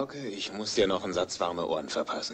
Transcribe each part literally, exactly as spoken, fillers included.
Glocke, ich muss dir noch einen Satz warme Ohren verpassen.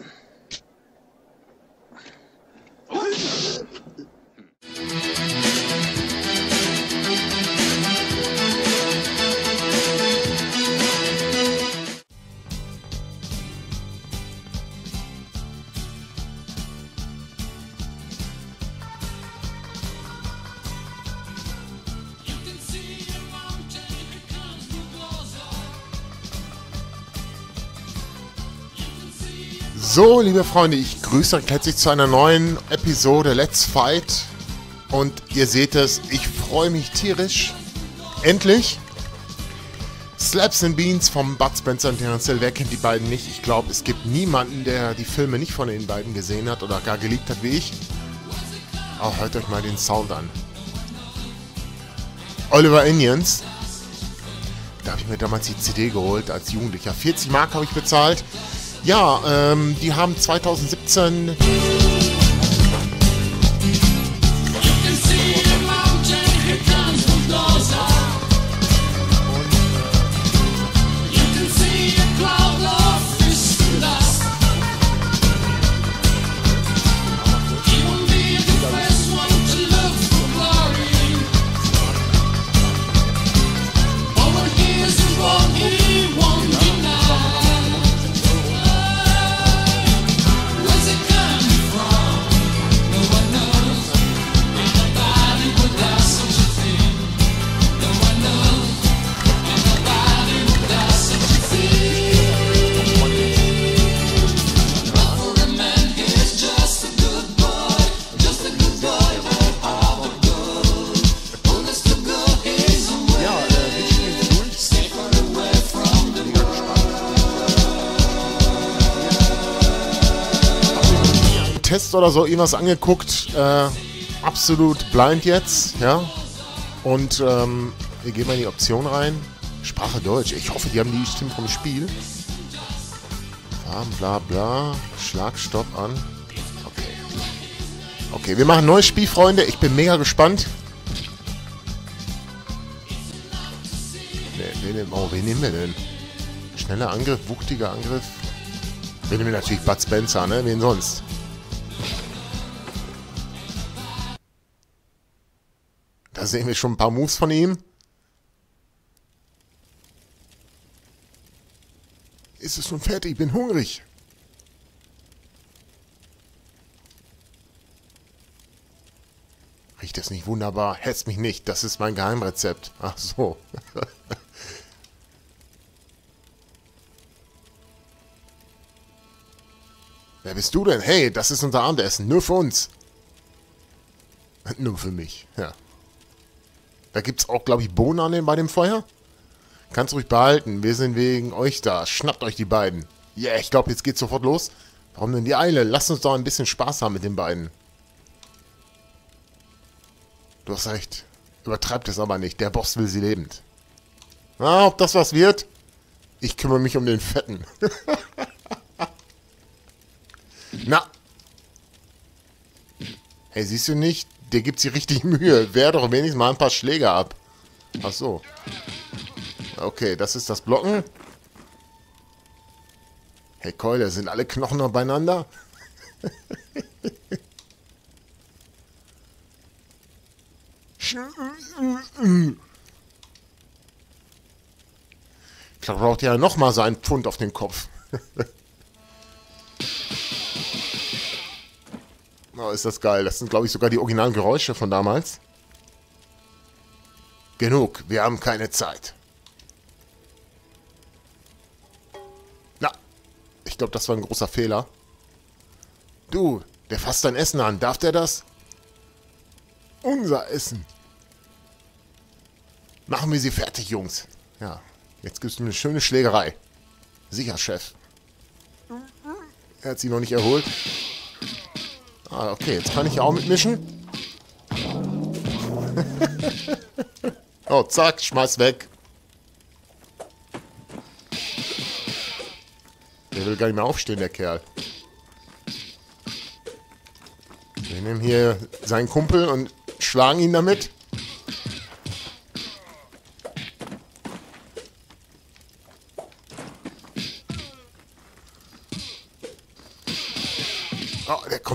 So, liebe Freunde, ich grüße euch herzlich zu einer neuen Episode Let's Fight. Und ihr seht es, ich freue mich tierisch. Endlich! Slaps and Beans vom Bud Spencer und Terence Hill. Wer kennt die beiden nicht? Ich glaube, es gibt niemanden, der die Filme nicht von den beiden gesehen hat oder gar geliebt hat wie ich. Aber hört euch mal den Sound an. Oliver Onions. Da habe ich mir damals die C D geholt als Jugendlicher. vierzig Mark habe ich bezahlt. Ja, ähm, die haben zwanzig siebzehn... Test oder so irgendwas angeguckt, äh, absolut blind jetzt, ja, und ähm, wir gehen mal in die Option rein, Sprache Deutsch, ich hoffe, die haben die Stimmen vom Spiel, Farben, bla bla, Schlag, Stopp an, okay, okay, wir machen ein neues Spiel, Freunde, ich bin mega gespannt, nee, wen, nehmen, oh, wen nehmen wir denn, schneller Angriff, wuchtiger Angriff, wir nehmen natürlich Bud Spencer, ne, wen sonst? Da sehen wir schon ein paar Moves von ihm. Ist es nun fertig? Ich bin hungrig. Riecht das nicht wunderbar? Hetzt mich nicht. Das ist mein Geheimrezept. Ach so. Wer bist du denn? Hey, das ist unser Abendessen. Nur für uns. Nur für mich, ja. Da gibt es auch, glaube ich, Bohnen an dem, bei dem Feuer. Kannst ruhig behalten. Wir sind wegen euch da. Schnappt euch die beiden. Ja, yeah, ich glaube, jetzt geht's sofort los. Warum denn die Eile? Lasst uns doch ein bisschen Spaß haben mit den beiden. Du hast recht. Übertreibt es aber nicht. Der Boss will sie lebend. Na, ob das was wird? Ich kümmere mich um den Fetten. Na. Hey, siehst du nicht? Der gibt sich richtig Mühe. Wehr doch wenigstens mal ein paar Schläge ab. Ach so. Okay, das ist das Blocken. Hey Keule, sind alle Knochen noch beieinander? Ich glaube, braucht ja noch mal so einen Pfund auf den Kopf. Oh, ist das geil. Das sind, glaube ich, sogar die originalen Geräusche von damals. Genug, wir haben keine Zeit. Na, ich glaube, das war ein großer Fehler. Du, der fasst dein Essen an. Darf der das? Unser Essen. Machen wir sie fertig, Jungs. Ja, jetzt gibt es eine schöne Schlägerei. Sicher, Chef. Er hat sie noch nicht erholt. Ah, okay, jetzt kann ich ja auch mitmischen. Oh, zack, schmeiß weg. Der will gar nicht mehr aufstehen, der Kerl. Wir nehmen hier seinen Kumpel und schlagen ihn damit.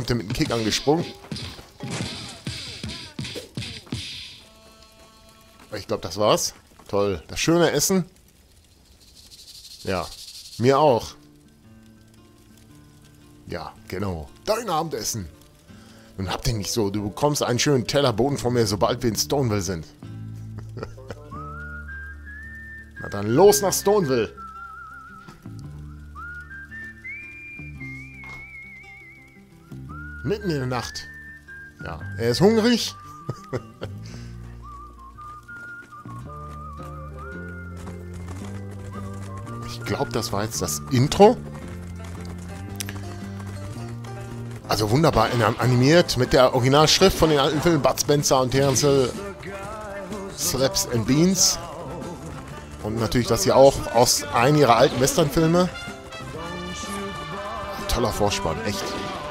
kommt er mit dem Kick angesprungen. Ich glaube, das war's. Toll. Das schöne Essen. Ja, mir auch. Ja, genau. Dein Abendessen. Nun habt ihr nicht so. Du bekommst einen schönen Teller Boden von mir, sobald wir in Stoneville sind. Na dann los nach Stoneville. Mitten in der Nacht. Ja, er ist hungrig. Ich glaube, das war jetzt das Intro. Also wunderbar animiert mit der Originalschrift von den alten Filmen Bud Spencer und Terence Hill, Slaps and Beans. Und natürlich das hier auch aus einem ihrer alten Westernfilme. Toller Vorspann, echt.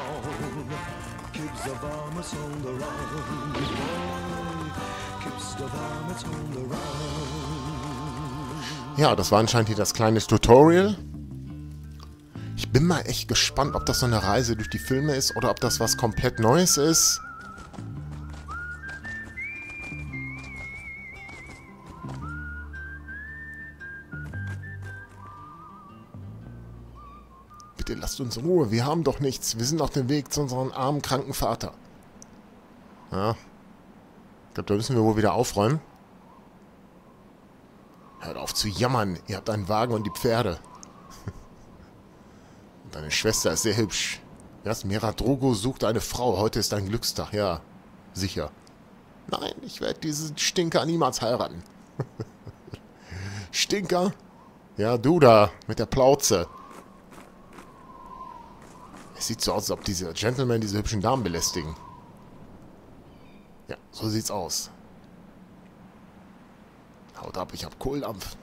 Ja, das war anscheinend hier das kleine Tutorial. Ich bin mal echt gespannt, ob das so eine Reise durch die Filme ist oder ob das was komplett Neues ist. Bitte lasst uns in Ruhe, wir haben doch nichts. Wir sind auf dem Weg zu unserem armen, kranken Vater. Ja. Ich glaube, da müssen wir wohl wieder aufräumen. Hört auf zu jammern, ihr habt einen Wagen und die Pferde. Und deine Schwester ist sehr hübsch. Jasmira Drogo sucht eine Frau, heute ist ein Glückstag, ja, sicher. Nein, ich werde diesen Stinker niemals heiraten. Stinker? Ja, du da, mit der Plauze. Es sieht so aus, als ob diese Gentlemen diese hübschen Damen belästigen. Ja, so sieht's aus. Haut ab, ich hab Kohldampf.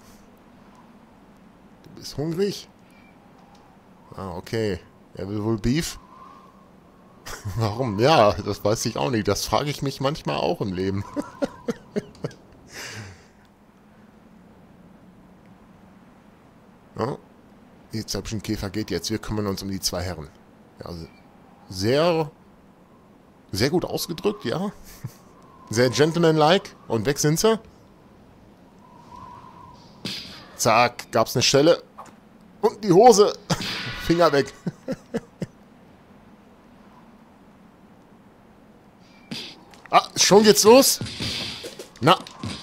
Du bist hungrig? Ah, okay. Er will wohl Beef? Warum? Ja, das weiß ich auch nicht. Das frage ich mich manchmal auch im Leben. Ja, jetzt hab ich einen Käfer geht jetzt. Wir kümmern uns um die zwei Herren. Ja, also sehr, sehr gut ausgedrückt, ja. Sehr gentlemanlike. Und weg sind sie. Zack, gab's eine Stelle. Und die Hose. Finger weg. Ah, schon geht's los. Na.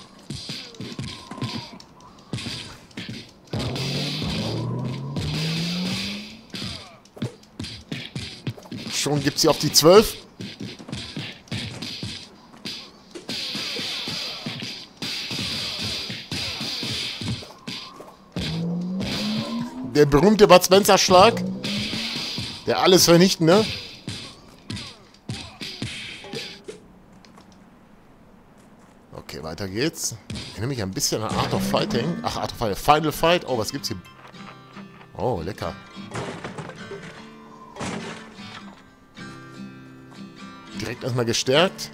Schon gibt's sie auf die zwölf. Der berühmte Bud Spencer Schlag. Der alles vernichtende. Okay, weiter geht's. Ich erinnere mich ein bisschen an Art of Fighting. Ach, Art of Fighting. Final Fight. Oh, was gibt's hier? Oh, lecker. Direkt erstmal gestärkt.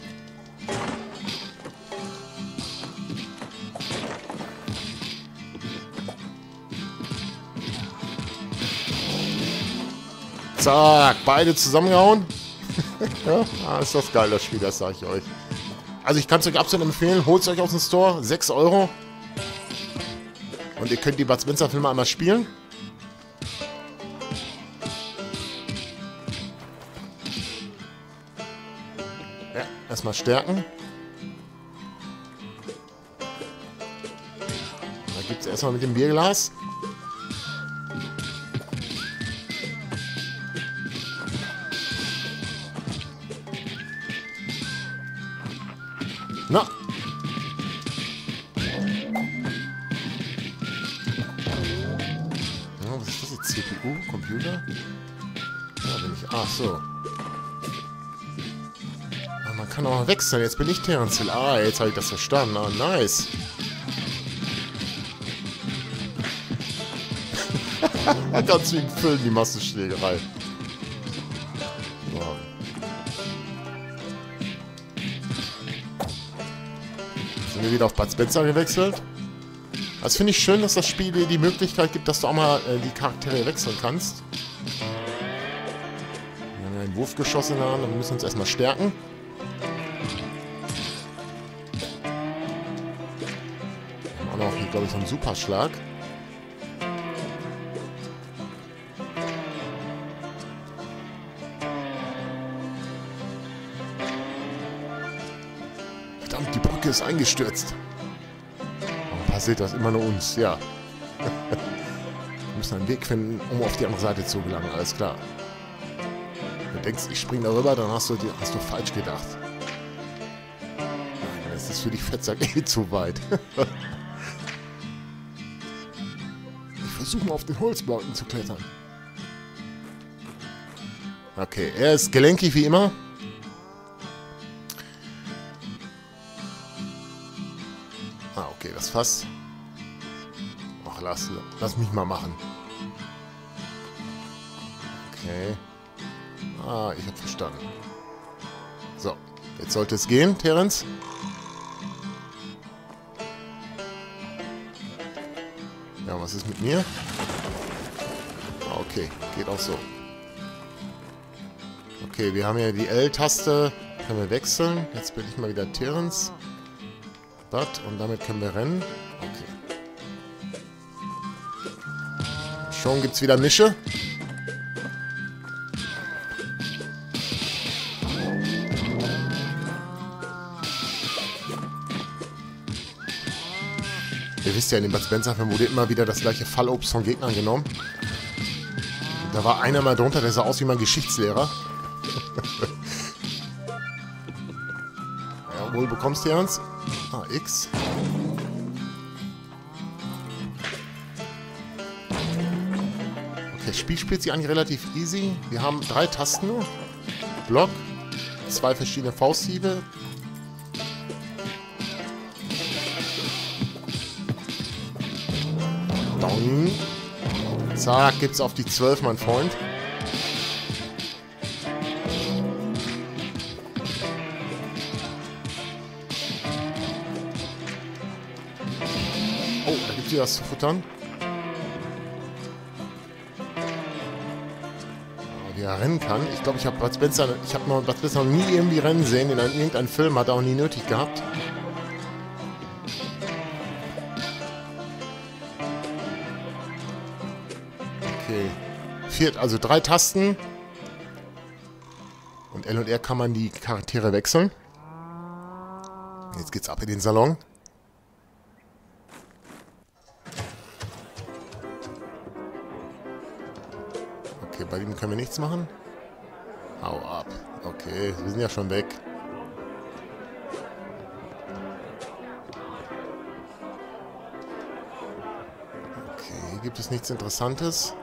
Zack, beide zusammengehauen. Ja, ist das geil, das Spiel, das sage ich euch. Also ich kann es euch absolut empfehlen, holt es euch aus dem Store, sechs Euro. Und ihr könnt die Bud Spencer Filme einmal spielen. Ja, erstmal stärken. Da gibt es erstmal mit dem Bierglas. Na. Ja, was ist das jetzt? C P U? Computer? Ja, bin ich. Ach so. Ah, man kann auch mal wechseln. Jetzt bin ich Terence Hill. Ah, jetzt habe ich das verstanden. Ah, nice. Ganz wie ein Film, die Massenschlägerei. Wow. Sind wir wieder auf Bud Spencer gewechselt. Das finde ich schön, dass das Spiel dir die Möglichkeit gibt, dass du auch mal äh, die Charaktere wechseln kannst. Wir haben ein ein Wurfgeschoss in der Hand und wir müssen uns erstmal stärken. Wir haben auch noch, glaube ich, so einen Superschlag. Verdammt, die Brücke ist eingestürzt. Warum passiert das immer nur uns? Ja. Wir müssen einen Weg finden, um auf die andere Seite zu gelangen. Alles klar. Wenn du denkst, ich springe darüber, dann hast du, hast du falsch gedacht. Nein, das ist für dich Fettsack eh zu weit. Ich versuche mal auf den Holzbalken zu klettern. Okay, er ist gelenkig wie immer. Ah, okay, das Fass. Ach, lass, lass mich mal machen. Okay. Ah, ich hab verstanden. So, jetzt sollte es gehen, Terence. Ja, was ist mit mir? Ah, okay, geht auch so. Okay, wir haben ja die L-Taste. Können wir wechseln. Jetzt bin ich mal wieder Terence. But, und damit können wir rennen. Okay. Schon gibt's wieder Mische. Ihr wisst ja, in dem Bud Spencer-Film wurde immer wieder das gleiche Fallobst von Gegnern genommen. Da war einer mal drunter, der sah aus wie mein Geschichtslehrer. Ja, wohl bekommst du Terence. Ah, X. Okay, das Spiel spielt sich eigentlich relativ easy. Wir haben drei Tasten nur. Block, zwei verschiedene Fausthiebe. Down. Zack, gibt's auf die zwölf, mein Freund. Oh, da gibt's wieder was zu futtern. Wie er rennen kann. Ich glaube, ich habe Bud Spencer, ich habe noch Bud Spencer noch nie irgendwie rennen sehen. In irgendeinem Film hat er auch nie nötig gehabt. Okay. Viert, also drei Tasten. Und L und R kann man die Charaktere wechseln. Jetzt geht's ab in den Salon. Okay, bei dem können wir nichts machen. Hau ab. Okay, wir sind ja schon weg. Okay, hier gibt es nichts Interessantes.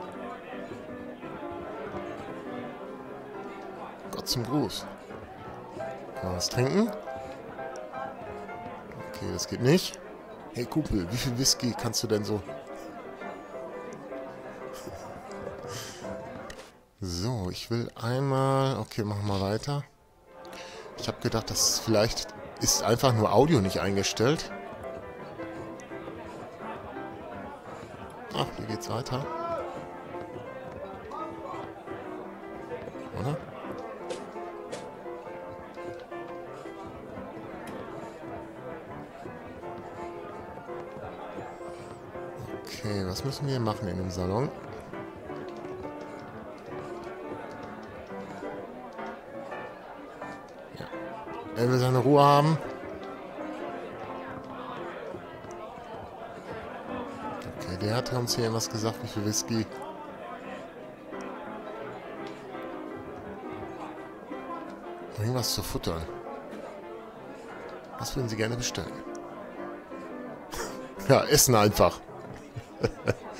Gott zum Gruß. Kann man was trinken? Okay, das geht nicht. Hey Kumpel, wie viel Whisky kannst du denn so... So, ich will einmal... Okay, machen wir weiter. Ich habe gedacht, das vielleicht ist einfach nur Audio nicht eingestellt. Ach, hier geht's weiter. Oder? Okay, was müssen wir machen in dem Salon? Er will seine Ruhe haben. Okay, der hat uns hier irgendwas gesagt, wie viel Whisky. Irgendwas zu futtern. Was würden Sie gerne bestellen? Ja, essen einfach.